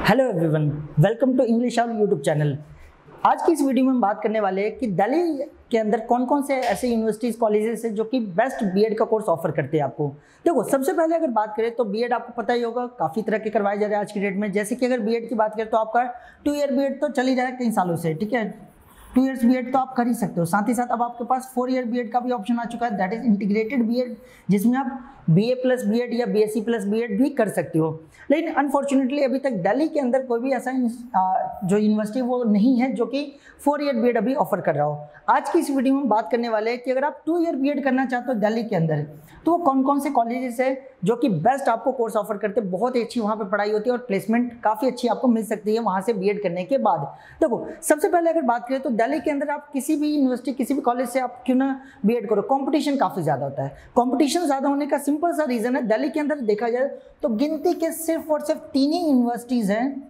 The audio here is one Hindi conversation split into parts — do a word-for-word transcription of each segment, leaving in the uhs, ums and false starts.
Hello everyone, welcome to English our YouTube channel. आज की इस वीडियो में हम बात करने वाले हैं कि दिल्ली के अंदर कौन कौन से ऐसे यूनिवर्सिटीज़ कॉलेजेस हैं जो कि बेस्ट बीएड का कोर्स ऑफर करते हैं आपको। देखो, सबसे पहले अगर बात करें तो बीएड आपको पता ही होगा काफ़ी तरह के करवाए जा रहे हैं आज की डेट में। जैसे कि अगर बीएड की बात करें तो आपका टू ईयर बीएड तो चल ही रहा है कई सालों से, ठीक है। टू ईयर्स बीएड तो आप कर ही सकते हो। साथ ही साथ अब आपके पास फोर ईयर बीएड का भी ऑप्शन आ चुका है, दैट इज इंटीग्रेटेड बीएड, जिसमें आप बीए प्लस बीएड या बीएससी प्लस बीएड भी कर सकते हो। लेकिन अनफॉर्चुनेटली अभी तक दिल्ली के अंदर कोई भी ऐसा जो यूनिवर्सिटी वो नहीं है जो कि फोर ईयर बीएड अभी ऑफर कर रहा हो। आज की इस वीडियो में हम बात करने वाले हैं कि अगर आप टू ईयर बीएड करना चाहते हो दिल्ली के अंदर तो वो कौन कौन से कॉलेजेस है जो कि बेस्ट आपको कोर्स ऑफर करते हैं। बहुत ही अच्छी वहाँ पे पढ़ाई होती है और प्लेसमेंट काफ़ी अच्छी आपको मिल सकती है वहाँ से बीएड करने के बाद। देखो, सबसे पहले अगर बात करें तो दिल्ली के अंदर आप किसी भी यूनिवर्सिटी किसी भी कॉलेज से आप क्यों ना बीएड करो, कंपटीशन काफ़ी ज़्यादा होता है। कंपटीशन ज़्यादा होने का सिंपल सा रीज़न है, दिल्ली के अंदर देखा जाए तो गिनती के सिर्फ और सिर्फ तीन ही यूनिवर्सिटीज़ हैं,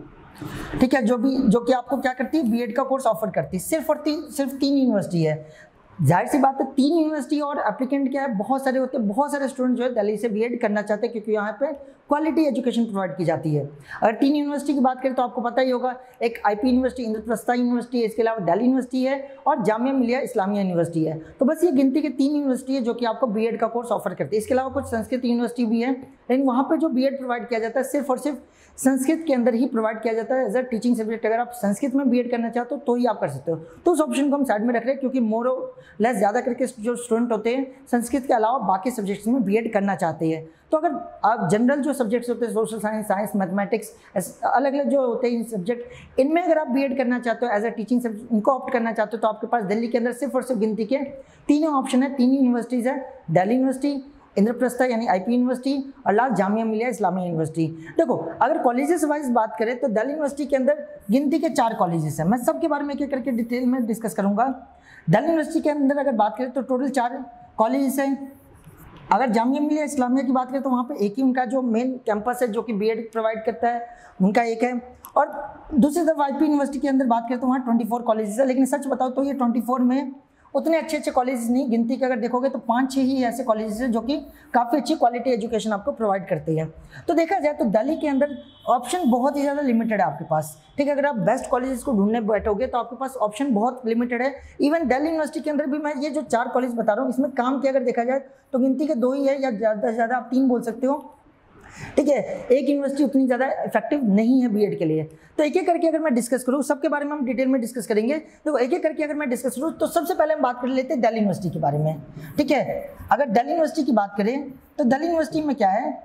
ठीक है, जो भी जो कि आपको क्या करती है, बीएड का कोर्स ऑफर करती है। सिर्फ और तीन सिर्फ तीन यूनिवर्सिटी है। जाहिर सी बात है, तीन यूनिवर्सिटी और एप्लीकेंट क्या है, बहुत सारे होते हैं। बहुत सारे स्टूडेंट जो है दिल्ली से बीएड करना चाहते हैं क्योंकि यहाँ पे क्वालिटी एजुकेशन प्रोवाइड की जाती है। अगर तीन यूनिवर्सिटी की बात करें तो आपको पता ही होगा, एक आईपी यूनिवर्सिटी, इंद्रप्रस्थ यूनिवर्सिटी है, इसके अलावा दिल्ली यूनिवर्सिटी है और जामिया मिलिया इस्लामिया यूनिवर्सिटी है। तो बस ये गिनती के तीन यूनिवर्सिटी है जो कि आपको बीएड का कोर्स ऑफर करती है। इसके अलावा कुछ संस्कृत यूनिवर्सिटी भी है, लेकिन वहाँ पर जो बीएड प्रोवाइड किया जाता है सिर्फ और सिर्फ संस्कृत के अंदर ही प्रोवाइड किया जाता है एज अ टीचिंग सब्जेक्ट। अगर आप संस्कृत में बीएड करना चाहते हो तो ही आप कर सकते हो। तो उस ऑप्शन को हम साइड में रख रहे हैं क्योंकि मोर लेस ज़्यादा करके जो स्टूडेंट होते हैं संस्कृत के अलावा बाकी सब्जेक्ट्स में बीएड करना चाहते हैं। तो अगर आप जनरल जो सब्जेक्ट्स होते हैं, सोशल साइंस, साइंस, मैथमेटिक्स, अलग अलग जो होते हैं सब्जेक्ट, इनमें अगर आप बीएड करना चाहते हो एज अ टीचिंग सब्जेक्ट, इनको ऑप्ट करना चाहते हो तो आपके पास दिल्ली के अंदर सिर्फ और सिर्फ गिनती के तीनों ऑप्शन है। तीन यूनिवर्सिटीज़ है, दिल्ली यूनिवर्सिटी, इंद्रप्रस्थ यानी आईपी यूनिवर्सिटी और लास्ट जामिया मिलिया इस्लामिया यूनिवर्सिटी। देखो, अगर कॉलेजेस वाइज बात करें तो दिल्ली यूनिवर्सिटी के अंदर गिनती के चार कॉलेजेस हैं। मैं सबके बारे में एक एक करके डिटेल में डिस्कस करूंगा। दिल्ली यूनिवर्सिटी के अंदर अगर बात करें तो टोटल चार कॉलेजेस हैं। अगर जामिया मिलिया इस्लामिया की बात करें तो वहाँ पे एक ही उनका जो मेन कैंपस है जो कि बीएड प्रोवाइड करता है, उनका एक है। और दूसरी तरफ आईपी यूनिवर्सिटी के अंदर बात करें तो वहाँ ट्वेंटी फोर कॉलेजेस है। लेकिन सच बताओ तो ये ट्वेंटी फोर में उतने अच्छे अच्छे कॉलेजेस नहीं, गिनती के अगर देखोगे तो पाँच छः ही ऐसे कॉलेजेस हैं जो कि काफ़ी अच्छी क्वालिटी एजुकेशन आपको प्रोवाइड करते हैं। तो देखा जाए तो दिल्ली के अंदर ऑप्शन बहुत ही ज़्यादा लिमिटेड है आपके पास, ठीक है। अगर आप बेस्ट कॉलेजेस को ढूंढने बैठोगे तो आपके पास ऑप्शन बहुत लिमिटेड है। इवन दिल्ली यूनिवर्सिटी के अंदर भी मैं ये जो चार कॉलेज बता रहा हूँ इसमें काम किया अगर देखा जाए तो गिनती के दो ही है, या ज़्यादा से ज़्यादा आप तीन बोल सकते हो, ठीक है। एक यूनिवर्सिटी उतनी ज़्यादा इफेक्टिव नहीं है बीएड के लिए। तो एक एक करके अगर मैं डिस्कस करूँ, सबके बारे में हम डिटेल में डिस्कस करेंगे। तो एक एक करके अगर मैं डिस्कस करूँ तो सबसे पहले हम बात कर लेते हैं दिल्ली यूनिवर्सिटी के बारे में, ठीक है। अगर दिल्ली यूनिवर्सिटी की बात करें तो दिल्ली यूनिवर्सिटी में क्या है,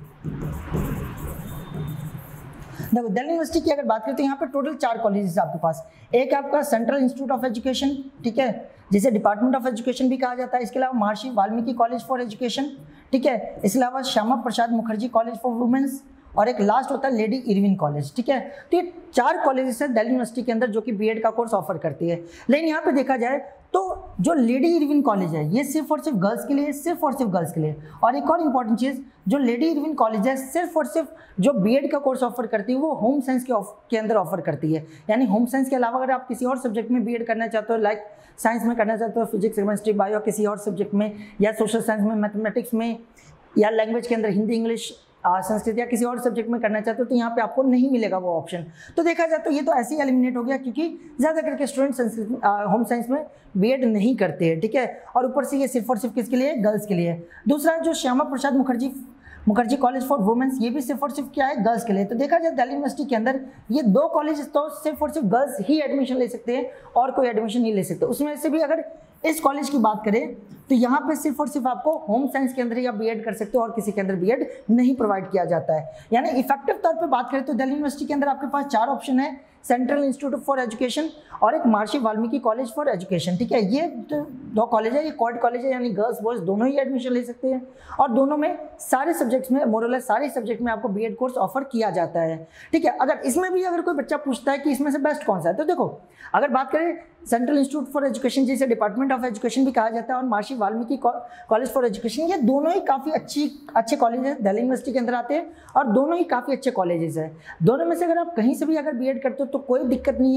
देखो दिल्ली यूनिवर्सिटी की अगर बात करें तो यहाँ पे टोटल चार कॉलेजेस आपके पास। एक आपका सेंट्रल इंस्टीट्यूट ऑफ एजुकेशन, ठीक है, जिसे डिपार्टमेंट ऑफ एजुकेशन भी कहा जाता है। इसके अलावा महर्षि वाल्मीकि कॉलेज फॉर एजुकेशन, ठीक है। इसके अलावा Shyama Prasad Mukherjee college for womens और एक लास्ट होता है लेडी इरविन कॉलेज, ठीक है। तो ये चार कॉलेजेस है दिल्ली यूनिवर्सिटी के अंदर जो कि बीएड का कोर्स ऑफर करती है। लेकिन यहाँ पे देखा जाए तो जो लेडी इरविन कॉलेज है ये सिर्फ और सिर्फ गर्ल्स के लिए, सिर्फ और सिर्फ गर्ल्स के लिए। और एक और इम्पॉर्टेंट चीज़, जो लेडी इरविन कॉलेज है सिर्फ और सिर्फ जो बीएड का कोर्स ऑफर करती है वो होम साइंस के के अंदर ऑफर करती है। यानी होम साइंस के अलावा अगर आप किसी और सब्जेक्ट में बीएड करना चाहते हो, लाइक साइंस में करना चाहते हो, फिजिक्स, केमिस्ट्री, बायो, किसी और सब्जेक्ट में, या सोशल साइंस में, मैथमेटिक्स में, या लैंग्वेज के अंदर हिंदी, इंग्लिश, संस्कृत या किसी और सब्जेक्ट में करना चाहते हो तो यहाँ पे आपको नहीं मिलेगा वो ऑप्शन। तो देखा जाए तो ये तो ऐसे ही एलिमिनेट हो गया क्योंकि ज़्यादा करके स्टूडेंट संस्कृत होम साइंस में बीएड नहीं करते हैं, ठीक है। और ऊपर से ये सिर्फ और सिर्फ किसके लिए, गर्ल्स के लिए। दूसरा जो Shyama Prasad Mukherjee Mukherjee college for womens, ये भी सिर्फ और सिर्फ क्या है, गर्ल्स के लिए। तो देखा जाए दिल्ली यूनिवर्सिटी के अंदर ये दो कॉलेज तो सिर्फ और सिर्फ गर्ल्स ही एडमिशन ले सकते हैं और कोई एडमिशन नहीं ले सकते। उसमें से भी अगर इस कॉलेज की बात करें तो यहाँ पे सिर्फ और सिर्फ आपको होम साइंस के अंदर ही आप बीएड कर सकते हो और किसी के अंदर बीएड नहीं प्रोवाइड किया जाता है। यानी इफेक्टिव तौर पे बात करें तो दिल्ली यूनिवर्सिटी के अंदर आपके पास चार ऑप्शन है, सेंट्रल इंस्टीट्यूट फॉर एजुकेशन और एक महर्षि वाल्मीकि कॉलेज फॉर एजुकेशन, ठीक है। ये दो कॉलेज है, ये कॉड कॉलेज है, यानी गर्ल्स बॉयज दोनों ही एडमिशन ले सकते हैं और दोनों में सारे सब्जेक्ट्स में, मोरलेस सारे सब्जेक्ट में आपको बीएड कोर्स ऑफर किया जाता है, ठीक है। अगर इसमें भी अगर कोई बच्चा पूछता है कि इसमें से बेस्ट कौन सा है, तो देखो अगर बात करें सेंट्रल इंस्टीट्यूट फॉर एजुकेशन, जिसे डिपार्टमेंट ऑफ एजुकेशन भी कहा जाता है, और Maharshi Valmiki college for education, ये दोनों ही काफ़ी अच्छी अच्छे कॉलेज हैं, दिल्ली यूनिवर्सिटी के अंदर आते हैं और दोनों ही काफ़ी अच्छे कॉलेजेस हैं। दोनों में से अगर आप कहीं से भी अगर बीएड करते हो तो कोई दिक्कत नहीं है,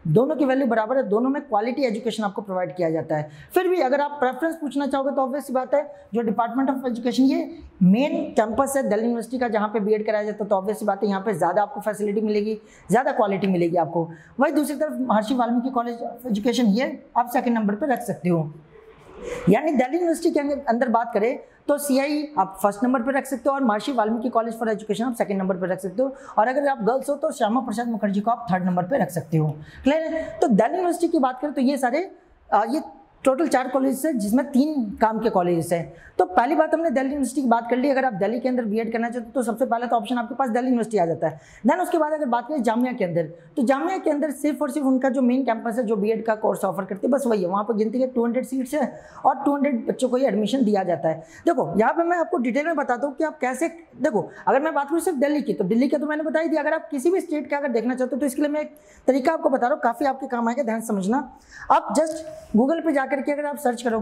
दोनों की वैल्यू बराबर है, दोनों में क्वालिटी एजुकेशन आपको प्रोवाइड किया जाता है। फिर भी अगर आप प्रेफरेंस पूछना चाहोगे तो ऑब्वियस बात है जो डिपार्टमेंट ऑफ एजुकेशन ये मेन कैंपस है दिल्ली यूनिवर्सिटी का जहाँ पे बीएड कराया जाता है, तो ऑब्वियस बात है यहाँ पे ज़्यादा आपको फैसिलिटी मिलेगी, ज़्यादा क्वालिटी मिलेगी आपको। वही दूसरी तरफ महर्षि वाल्मीकि कॉलेज ऑफ एजुकेशन ये आप सेकेंड नंबर पर रख सकते हो। यानी दिल्ली यूनिवर्सिटी के अंदर बात करें तो सीआई आप फर्स्ट नंबर पर रख सकते हो और Maharshi Valmiki college for education आप सेकंड नंबर पर रख सकते हो, और अगर आप गर्ल्स हो तो श्यामा प्रसाद मुखर्जी को आप थर्ड नंबर पर रख सकते हो। क्लियर है? तो दिल्ली यूनिवर्सिटी की बात करें तो ये सारे आ, ये टोटल चार कॉलेजेस है जिसमें तीन काम के कॉलेजेस हैं। तो पहली बात हमने दिल्ली यूनिवर्सिटी की बात कर ली। अगर आप दिल्ली के अंदर बीएड करना चाहते हो तो सबसे पहले तो ऑप्शन आपके पास दिल्ली यूनिवर्सिटी आ जाता है। देन उसके बाद अगर बात करें जामिया के अंदर, तो जामिया के अंदर सिर्फ और सिर्फ उनका जो मेन कैंपस है जो बीएड का कोर्स ऑफर करते हैं बस वही है, वहाँ पर गिनती के टू हंड्रेड सीट्स है और टू हंड्रेड बच्चों को ही एडमिशन दिया जाता है। देखो यहाँ पर मैं आपको डिटेल में बताता हूँ कि आप कैसे, देखो अगर मैं बात करूँ सिर्फ दिल्ली की, तो दिल्ली का तो मैंने बताई दी। अगर आप किसी भी स्टेट का अगर देखना चाहते हो तो इसके लिए मैं एक तरीका आपको बता रहा हूँ, काफ़ी आपके काम आएगा, ध्यान समझना। आप जस्ट गूगल पे जाकर के अगर आप सर्च करोगे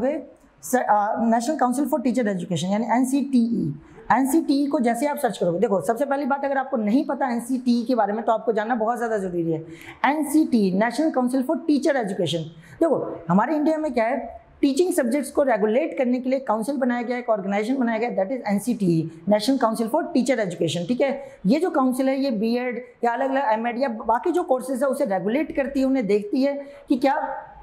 national council for teacher education यानी एनसीटीई, एनसीटीई को जैसे आप सर्च करोगे, देखो सबसे पहली बात अगर आपको नहीं पता एनसीटीई के बारे में तो आपको जानना बहुत ज़्यादा जरूरी है। NCTE national council for teacher education, देखो हमारे इंडिया में क्या है, टीचिंग सब्जेक्ट्स को रेगुलेट करने के लिए काउंसिल बनाया गया है, एक ऑर्गेनाइजेशन बनाया गया है, that is NCTE national council for teacher education. ठीक है, ये जो काउंसिल है ये बीएड या अलग अलग एमएड या बाकी जो कोर्सेज है उसे रेगुलेट करती है, उन्हें देखती है कि क्या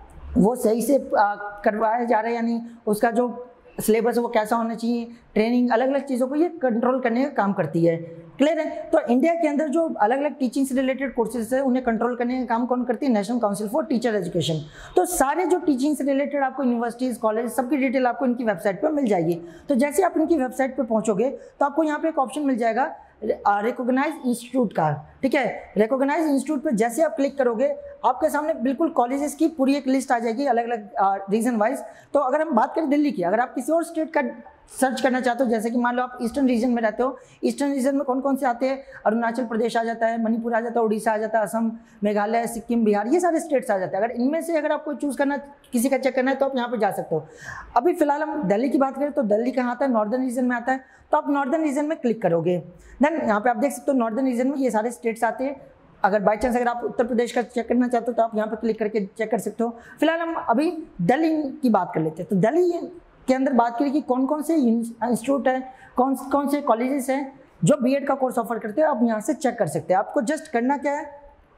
वो सही से करवाया जा रहा है, यानी उसका जो सिलेबस है वो कैसा होना चाहिए, ट्रेनिंग, अलग अलग चीज़ों को ये कंट्रोल करने का काम करती है। क्लियर है? तो इंडिया के अंदर जो अलग अलग टीचिंग से रिलेटेड कोर्सेज है उन्हें कंट्रोल करने का काम कौन करती है? National council for teacher education. तो सारे जो टीचिंग से रिलेटेड आपको यूनिवर्सिटीज़, कॉलेज, सबकी डिटेल आपको इनकी वेबसाइट पर मिल जाएगी। तो जैसे आप इनकी वेबसाइट पर पहुँचोगे तो आपको यहाँ पर एक ऑप्शन मिल जाएगा रिकॉग्नाइज इंस्टीट्यूट का। ठीक है, रिकॉग्नाइज इंस्टीट्यूट पर जैसे आप क्लिक करोगे आपके सामने बिल्कुल कॉलेजेस की पूरी एक लिस्ट आ जाएगी अलग अलग रीजन वाइज। तो अगर हम बात करें दिल्ली की, अगर आप किसी और स्टेट का सर्च करना चाहते हो, जैसे कि मान लो आप ईस्टर्न रीजन में रहते हो, ईस्टर्न रीजन में कौन कौन से आते हैं? अरुणाचल प्रदेश आ जाता है, मणिपुर आ जाता है, उड़ीसा आ जाता है, असम, मेघालय, सिक्किम, बिहार, ये सारे स्टेट्स आ जाते हैं। अगर इनमें से अगर आपको चूज़ करना, किसी का चेक करना है तो आप यहाँ पे जा सकते हो। अभी फिलहाल हम दिल्ली की बात करें तो दिल्ली कहाँ आता है? नॉर्दर्न रीजन में आता है। तो आप नॉर्दर्न रीजन में क्लिक करोगे, देन यहाँ पे आप देख सकते हो नॉर्दर्न रीजन में ये सारे स्टेट्स आते हैं। अगर बाई चांस अगर आप उत्तर प्रदेश का चेक करना चाहते हो तो आप यहाँ पे क्लिक करके चेक कर सकते हो। फिलहाल हम अभी दिल्ली की बात कर लेते हैं। तो दिल्ली के अंदर बात करें कि कौन कौन से इंस्टीट्यूट है, कौन कौन से कॉलेजेस हैं जो बीएड का कोर्स ऑफर करते हैं, आप यहाँ से चेक कर सकते हैं। आपको जस्ट करना क्या है,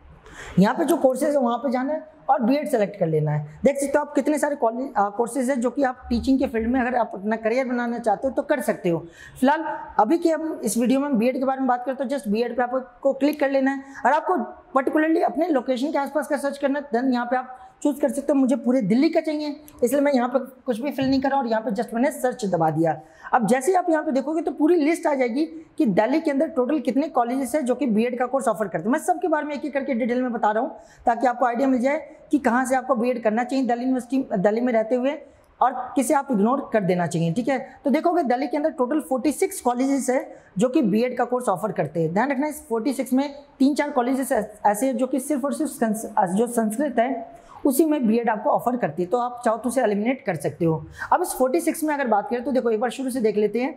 यहाँ पे जो कोर्सेज है वहाँ पे जाना है और बीएड सेलेक्ट कर लेना है। देख सकते हो आप कितने सारे कॉलेज कोर्सेज है जो कि आप टीचिंग के फील्ड में अगर आप अपना करियर बनाना चाहते हो तो कर सकते हो। फिलहाल अभी के हम इस वीडियो में बीएड के बारे में बात करते हो, जस्ट बीएड पे आपको क्लिक कर लेना है और आपको पर्टिकुलरली अपने लोकेशन के आसपास का सर्च करना है। देन यहाँ पे आप चूज कर सकते हो मुझे पूरे दिल्ली का चाहिए, इसलिए मैं यहाँ पे कुछ भी फिल नहीं कर रहा और यहाँ पे जस्ट मैंने सर्च दबा दिया। अब जैसे ही आप यहाँ पे देखोगे तो पूरी लिस्ट आ जाएगी कि दिल्ली के अंदर टोटल कितने कॉलेजेस हैं जो कि बीएड का कोर्स ऑफर करते हैं। मैं सबके बारे में एक एक करके डिटेल में बता रहा हूँ ताकि आपको आइडिया मिल जाए कि कहाँ से आपको बीएड करना चाहिए दिल्ली यूनिवर्सिटी, दिल्ली में रहते हुए, और किसे आप इग्नोर कर देना चाहिए। ठीक है, तो देखोगे दिल्ली के अंदर टोटल छियालीस कॉलेजेस है जो कि बीएड का कोर्स ऑफर करते हैं। ध्यान रखना इस छियालीस में तीन चार कॉलेजेस ऐसे हैं जो कि सिर्फ और सिर्फ जो संस्कृत है उसी में बीएड आपको ऑफर करती है, तो आप चाहो तो उसे एलिमिनेट कर सकते हो। अब इस छियालीस में अगर बात करें तो देखो एक बार शुरू से देख लेते हैं।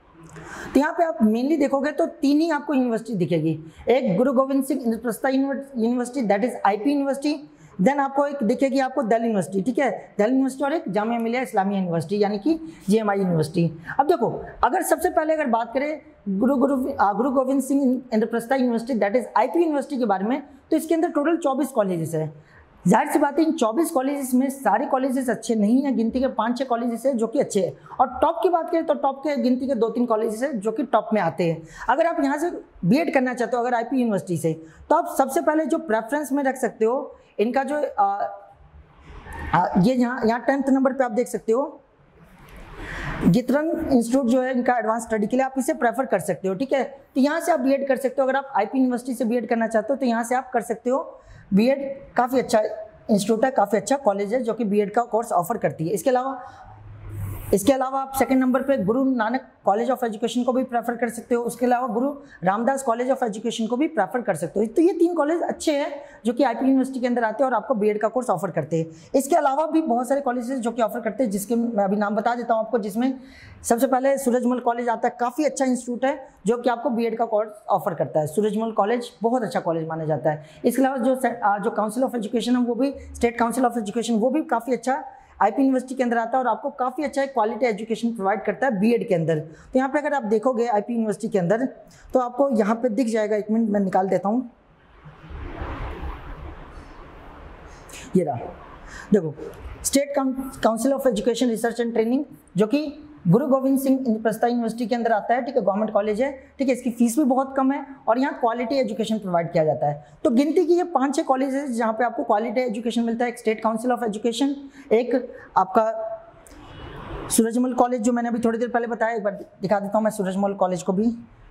तो यहाँ पे आप मेनली देखोगे तो तीन ही आपको यूनिवर्सिटी दिखेगी, एक Guru Gobind Singh Indraprastha university that is IP university, then आपको एक दिखेगी आपको दिल्ली यूनिवर्सिटी। ठीक है, दिल्ली यूनिवर्सिटी और एक जामिया मिलिया इस्लामिया यूनिवर्सिटी यानी कि जेएमआई यूनिवर्सिटी। अब देखो अगर सबसे पहले अगर बात करें Guru Guru Guru Gobind Singh Indraprastha university that is IP university के बारे में, तो इसके अंदर टोटल चौबीस कॉलेजेस है। जाहिर सी बात है इन चौबीस कॉलेजेस में सारे कॉलेजेस अच्छे नहीं हैं, गिनती के पाँच छः कॉलेजेस हैं जो कि अच्छे हैं, और टॉप की बात करें तो टॉप के गिनती के दो तीन कॉलेजेस हैं जो कि टॉप में आते हैं। अगर आप यहाँ से बीएड करना चाहते हो अगर आईपी यूनिवर्सिटी से, तो आप सबसे पहले जो प्रेफरेंस में रख सकते हो इनका जो आ, आ, ये यहाँ यहाँ टेंथ नंबर पर आप देख सकते हो गितरन इंस्टीट्यूट जो है इनका एडवांस स्टडी के लिए आप इसे प्रेफर कर सकते हो। ठीक है, तो यहाँ से आप बीएड कर सकते हो। अगर आप आईपी यूनिवर्सिटी से बीएड करना चाहते हो तो यहाँ से आप कर सकते हो बीएड। काफ़ी अच्छा इंस्टीट्यूट है, काफ़ी अच्छा कॉलेज है जो कि बीएड का कोर्स ऑफर करती है। इसके अलावा इसके अलावा आप सेकंड नंबर पे Guru Nanak college of education को भी प्रेफर कर सकते हो। उसके अलावा गुरु रामदास कॉलेज ऑफ एजुकेशन को भी प्रेफर कर सकते हो। तो ये तीन कॉलेज अच्छे हैं जो कि आईपी यूनिवर्सिटी के अंदर आते हैं और आपको बीएड का कोर्स ऑफर करते हैं। इसके अलावा भी बहुत सारे कॉलेजेस जो कि ऑफर करते हैं, जिसके मैं अभी नाम बता देता हूँ आपको, जिसमें सबसे पहले सूरजमल कॉलेज आता है। काफ़ी अच्छा इंस्टीट्यूट है जो कि आपको बीएड का कोर्स ऑफर करता है। सूरजमल कॉलेज बहुत अच्छा कॉलेज माना जाता है। इसके अलावा जो जो काउंसिल ऑफ एजुकेशन है वो भी, स्टेट काउंसिल ऑफ एजुकेशन, वो भी काफ़ी अच्छा आईपी यूनिवर्सिटी के अंदर आता है और आपको काफ़ी अच्छा क्वालिटी एजुकेशन प्रोवाइड करता है बीएड के अंदर। तो यहाँ पे अगर आप देखोगे आईपी यूनिवर्सिटी के अंदर तो आपको यहाँ पे दिख जाएगा, एक मिनट मैं निकाल देता हूँ, ये रहा, देखो state council of education research and training, जो कि गुरु गोविंद सिंह इंद्रप्रस्थ यूनिवर्सिटी के अंदर आता है। ठीक है, गवर्नमेंट कॉलेज है। ठीक है, इसकी फीस भी बहुत कम है और यहाँ क्वालिटी एजुकेशन प्रोवाइड किया जाता है। तो गिनती की ये पांच छह कॉलेज है जहाँ पे आपको क्वालिटी एजुकेशन मिलता है। एक स्टेट काउंसिल ऑफ एजुकेशन, एक आपका सूरजमल कॉलेज जो मैंने अभी थोड़ी देर पहले बताया, एक बार दिखा देता हूँ मैं सूरजमल कॉलेज को भी।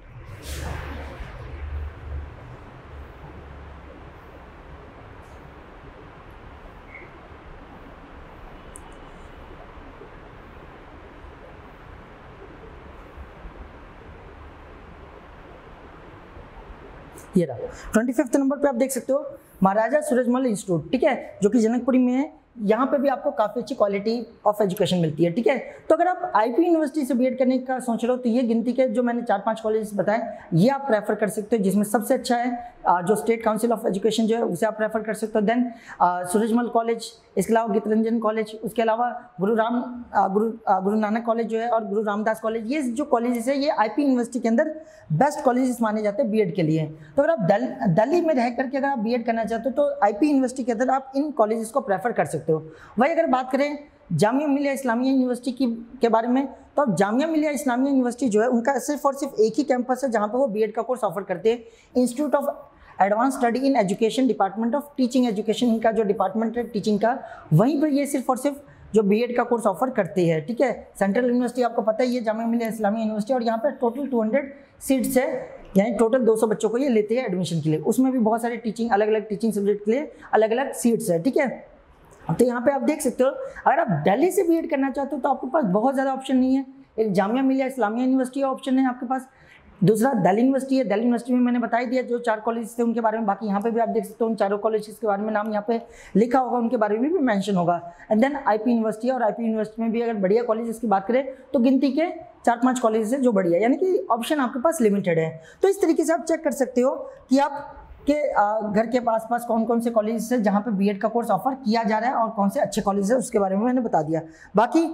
ये रहा ट्वेंटी फिफ्थ नंबर पे आप देख सकते हो महाराजा सूरजमल इंस्टीट्यूट। ठीक है, जो कि जनकपुरी में है। यहाँ पे भी आपको काफ़ी अच्छी क्वालिटी ऑफ एजुकेशन मिलती है। ठीक है, तो अगर आप आईपी यूनिवर्सिटी से बीएड करने का सोच रहे हो तो ये गिनती के जो मैंने चार पांच कॉलेज बताए ये आप प्रेफर कर सकते हो, जिसमें सबसे अच्छा है जो स्टेट काउंसिल ऑफ एजुकेशन जो है उसे आप प्रेफर कर सकते हो। देन सूरजमल कॉलेज, इसके अलावा गीतरंजन कॉलेज, उसके अलावा गुरु राम गुरु गुरु नानक कॉलेज जो है और गुरु रामदास कॉलेज, ये जो कॉलेजेस है ये आईपी यूनिवर्सिटी के अंदर बेस्ट कॉलेजेस माने जाते हैं बीएड के लिए। तो अगर आप दिल्ली में रह करके अगर आप बीएड करना चाहते हो तो आईपी यूनिवर्सिटी के अंदर आप इन कॉलेजेस को प्रेफर कर सकते हो। वही अगर बात करें जामिया मिलिया इस्लामिया यूनिवर्सिटी की के बारे में, तो अब जामिया मिलिया इस्लामिया यूनिवर्सिटी जो है उनका सिर्फ और सिर्फ एक ही कैंपस है जहाँ पे वो बीएड का कोर्स ऑफर करते हैं। Institute of advance study in education, department of teaching education, इनका जो डिपार्टमेंट है टीचिंग का, वहीं पर ये सिर्फ और सिर्फ जो बीएड का कोर्स ऑफर करते हैं। ठीक है, सेंट्रल यूनिवर्सिटी आपको पता ही है जामिया मिलिया इस्लामिया यूनिवर्सिटी, और यहाँ पर टोटल टू हंड्रेड सीट्स है, यानी टोटल दो सौ बच्चों को ये लेते हैं एडमिशन के लिए। उसमें भी बहुत सारे टीचिंग अलग अलग टीचिंग सब्जेक्ट के लिए अलग अलग सीट्स है। ठीक है, तो यहाँ पे आप देख सकते हो अगर आप दिल्ली से बीएड करना चाहते हो तो आपके पास बहुत ज़्यादा ऑप्शन नहीं है। एक जामिया मिलिया इस्लामिया यूनिवर्सिटी ऑप्शन है आपके पास, दूसरा दिल्ली यूनिवर्सिटी है। दिल्ली यूनिवर्सिटी में मैंने बता ही दिया जो चार कॉलेज थे उनके बारे में। बाकी यहाँ पे भी आप देख सकते हो उन चारों कॉलेजेस के बारे में नाम यहाँ पे लिखा होगा, उनके बारे में भी मेंशन होगा। एंड देन आईपी यूनिवर्सिटी है, और आईपी यूनिवर्सिटी में भी अगर बढ़िया कॉलेजेस की बात करें तो गिनती के चार पांच कॉलेज है जो बढ़िया, यानी कि ऑप्शन आपके पास लिमिटेड है। तो इस तरीके से आप चेक कर सकते हो कि आप के घर के पास पास कौन कौन से कॉलेज है जहाँ पे बीएड का कोर्स ऑफर किया जा रहा है और कौन से अच्छे कॉलेज है उसके बारे में मैंने बता दिया। बाकी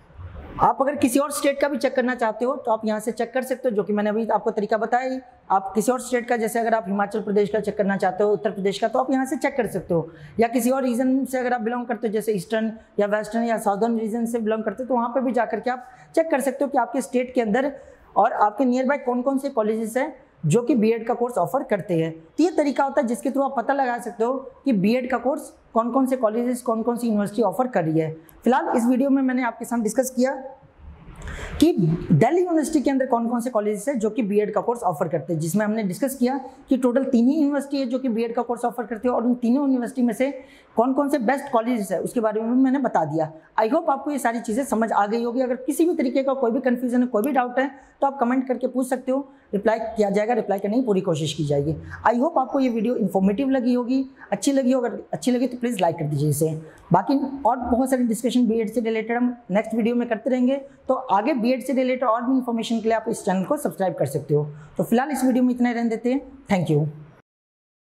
आप अगर किसी और स्टेट का भी चेक करना चाहते हो तो आप यहाँ से चेक कर सकते हो, जो कि मैंने अभी आपको तरीका बताया ही। आप किसी और स्टेट का, जैसे अगर आप हिमाचल प्रदेश का चेक करना चाहते हो, उत्तर प्रदेश का, तो आप यहाँ से चेक कर सकते हो। या किसी और रीजन से अगर आप बिलोंग करते हो, जैसे ईस्टर्न या वेस्टर्न या साउदर्न रीजन से बिलोंग करते हो, तो वहाँ पर भी जाकर के आप चेक कर सकते हो कि आपके स्टेट के अंदर और आपके नियर बाय कौन कौन से कॉलेजेस हैं जो कि बीएड का कोर्स ऑफर करते हैं। तो ये तरीका होता है जिसके थ्रू आप पता लगा सकते हो कि बीएड का कोर्स कौन कौन से कॉलेजेस, कौन कौन सी यूनिवर्सिटी ऑफर कर रही है। फिलहाल इस वीडियो में मैंने आपके साथ डिस्कस किया कि दिल्ली यूनिवर्सिटी के अंदर कौन कौन से कॉलेजेस है जो कि बीएड का कोर्स ऑफर करते हैं, जिसमें हमने डिस्कस किया कि टोटल तीन ही यूनिवर्सिटी है जो कि बीएड का कोर्स ऑफर करते हैं, और उन तीनों यूनिवर्सिटी में से कौन कौन से बेस्ट कॉलेजेस है उसके बारे में भी मैंने बता दिया। आई होप आपको ये सारी चीज़ें समझ आ गई होगी। अगर किसी भी तरीके का कोई भी कन्फ्यूजन है, कोई भी डाउट है, तो आप कमेंट करके पूछ सकते हो, रिप्लाई किया जाएगा, रिप्लाई करने की पूरी कोशिश की जाएगी। आई होप आपको ये वीडियो इन्फॉर्मेटिव लगी होगी, अच्छी लगी हो। अगर अच्छी लगी तो प्लीज़ लाइक कर दीजिए इसे। बाकी और बहुत सारी डिस्कशन बीएड से रिलेटेड हम नेक्स्ट वीडियो में करते रहेंगे, तो आगे बीएड से रिलेटेड और भी इन्फॉर्मेशन के लिए आप इस चैनल को सब्सक्राइब कर सकते हो। तो फिलहाल इस वीडियो में इतना ही रहने देते हैं। Thank you.